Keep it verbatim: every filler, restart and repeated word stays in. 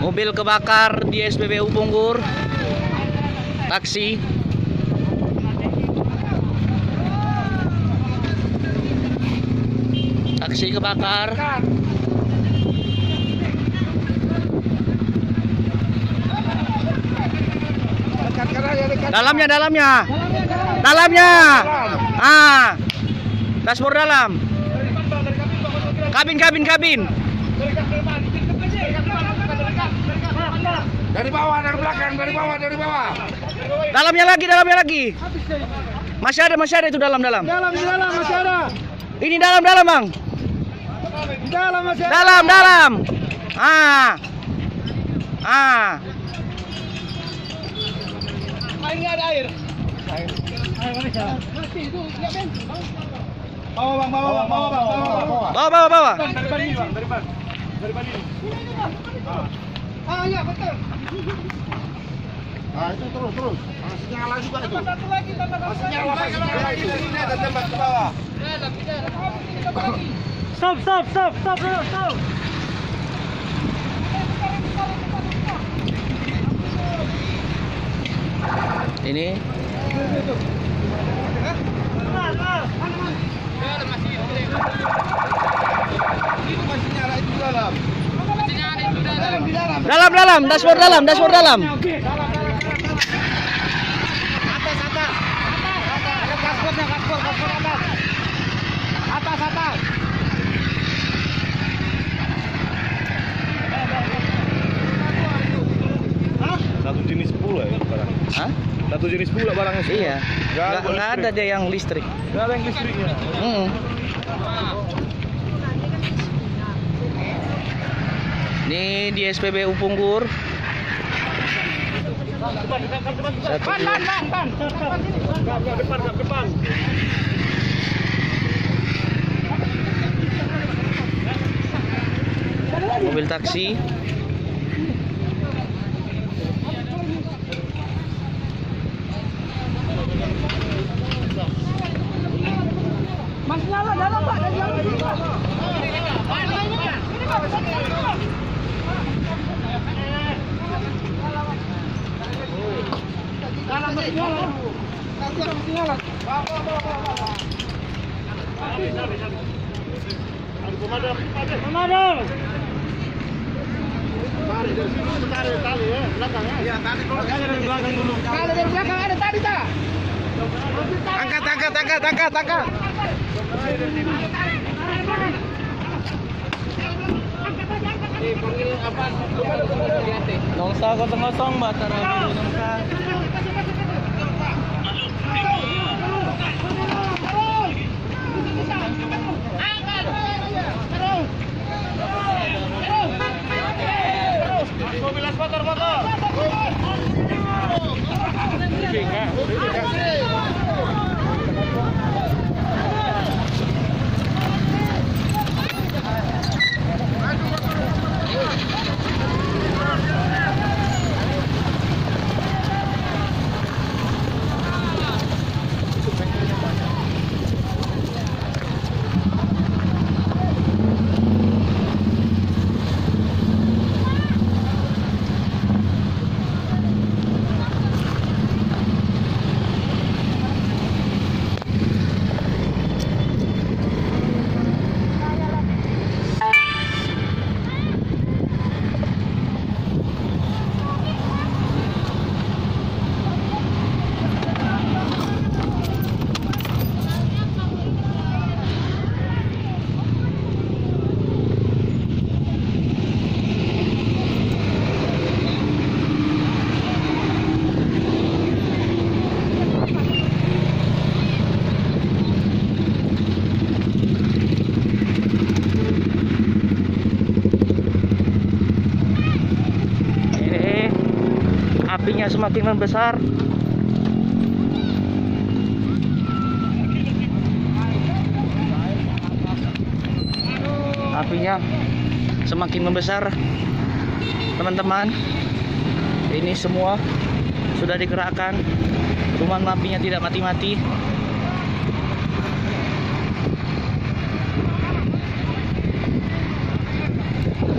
Mobil kebakar di S P B U Punggur. Taksi. Taksi kebakar. Dalamnya, dalamnya. Dalamnya. Ah. Dashboard dalam. Kabin, kabin, kabin. Dari bawah, dari belakang, dari bawah, dari bawah. Dalamnya lagi, dalamnya lagi. Masih ada, masih ada itu dalam-dalam. Dalam, di dalam masih ada. Ini dalam-dalam, Bang. Di dalam masih ada. Dalam, dalam. Ah. Ah. Ini ada air. Air. Air mana sih? Masih itu, lihat Ben. Bawa Bang, bawa Bang, bawa Bang, bawa bawa. Bawa, bawa, bawa. Dari ban ini Bang, dari ban. Dari ban ini. Ah, iya betul. Ah, itu terus, terus. Masih nyala juga itu. Satu lagi, tambah masih nyala, masih nyala lagi. Dari sini ada tembak ke bawah. Stop, stop, stop, stop, stop. Ini dalam, dalam, dashboard dalam, dashboard dalam. Atas, atas. Ada dashboardnya, dashboard, dashboard atas. Atas, atas. Satu jenis pula ya barang. Hah? Satu jenis pula barangnya semua. Iya. Nggak, nggak ada dia yang listrik. Nggak ada yang listriknya. Hmm. Ini di S P B U Punggur. Satu, Ban, dua. ban, ban, ban. Depan, depan. Mobil taksi. Masih nyala dalam Pak, dari dalam. Dalam masih nyala. Masih nyala. Bawa, bawa, bawa, bawa. Habis, habis, habis. Ada pemadam, pemadam. Pemadam. Tarik dari sini, tarik tali ya, belakang ya. Iya, tarik dulu. Dari belakang dulu. Kalau dari belakang ada tadi tak? Angkat, angkat, angkat, angkat, angkat. Panggil apa? Nongsa kosong kosong batara nongsa. Mobil motor motor. Apinya semakin membesar. Apinya semakin membesar, teman-teman. Ini semua sudah digerakkan. Cuman apinya tidak mati-mati.